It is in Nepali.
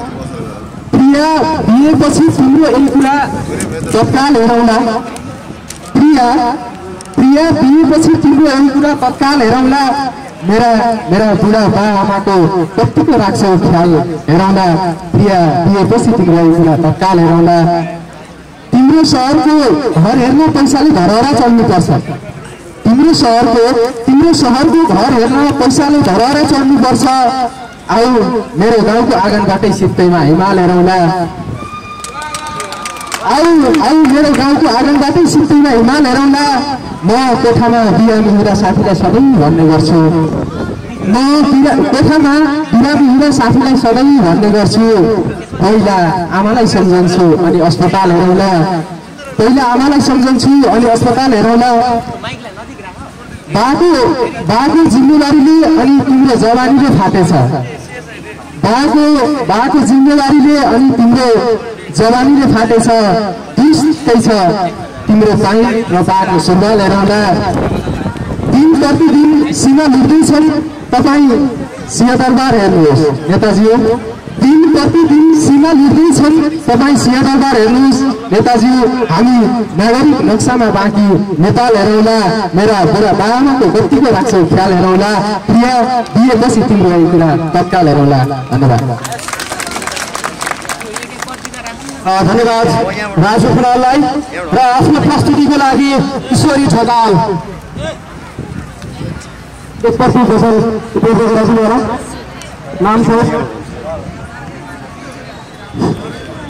प्रिया बिहेपछि तिम्रो एक कुरा तत्काल हेरौँला। प्रिया बिहेपछि तिम्रो एक कुरा तत्काल हेरौँला। मेरा बुढा बा आमाको कतिको राख्छौ ख्याल हेरौँला। प्रिया बिहेपछि तिम्रो एक कुरा तत्काल हेरौँला। तिम्रो सहरको घर हेर्न पैसाले धरहरा चढ्नुपर्छ। तिम्रो सहरको घर हेर्न पैसाले धरहरा चढ्नुपर्छ। आऊ मेरो गाउँको आँगनबाटै सित्तैमा हिमाल हेरौँला। आऊ मेरो गाउँको आँगनबाटै सित्तैमा हिमाल हेरौँला। म कोठामा बिरामी हुँदा साथीलाई सधैँ भन्ने गर्छु। पहिला आमालाई सम्झन्छु अनि अस्पताल हेरौँला। बाको जिम्मेवारीले अनि तिम्रो जवानीले फाटेछ। बाको जिम्मेवारीले अनि तिम्रो जवानीले फाटेछ। दुष्टै छ तिम्रो पानी र बाको सुन्दाल हेरौँला। दिन प्रतिदिन सीमा लुट्दैछन् तपाईँ सिंहदरबार हेर्नुहोस् नेताजी। दिन प्रतिदिन सीमा लुट्दैछन् तपाईँ सिंहदरबार हेर्नुहोस् नेताजी। हामी नागरिक नक्सामा बाँकी नेपाल हेरौँला। मेरा बुढा बाबाको कतिको राख्छौ ख्याल हेरौँला। प्रिया बिहेपछि तिम्रो एक कुरा तत्काल हेरौँला। धन्यवाद। धन्यवाद राजु खनाललाई र आफ्नो प्रस्तुतिको लागि ईश्वरी ठगाल। त्यसपछि गजल उपयोग नाम छ।